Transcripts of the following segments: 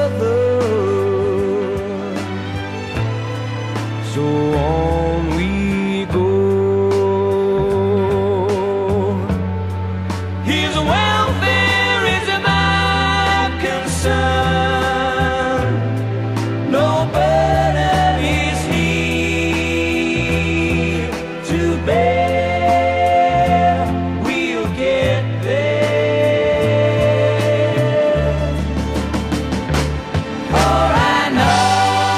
brother. So on we go. His welfare is my concern. No burden is he to bear. We'll get there. For I know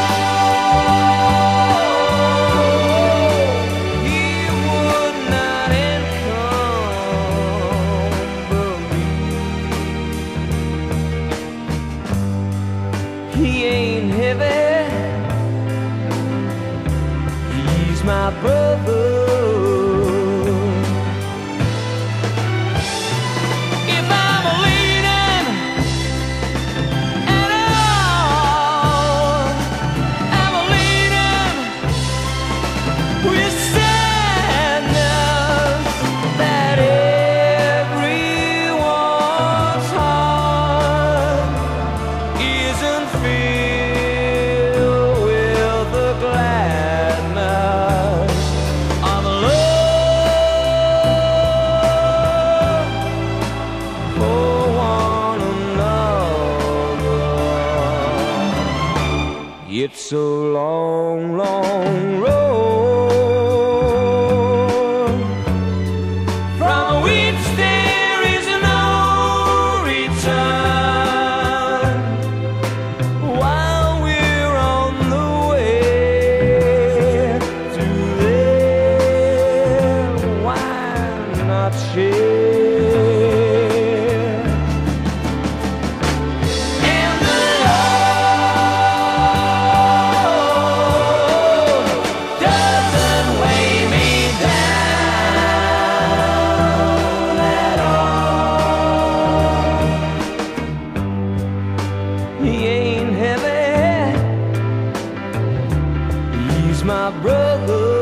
he would not encumber me. He ain't heavy, he's my brother. If I'm leaning at all, I'm leaning with sadness that everyone's heart isn't filled with the gladness of love for one another. It's a long, long road from which there is no return. While we're on the way to there, why not share? And the road doesn't weigh me down at all. He ain't heavy, he's my brother.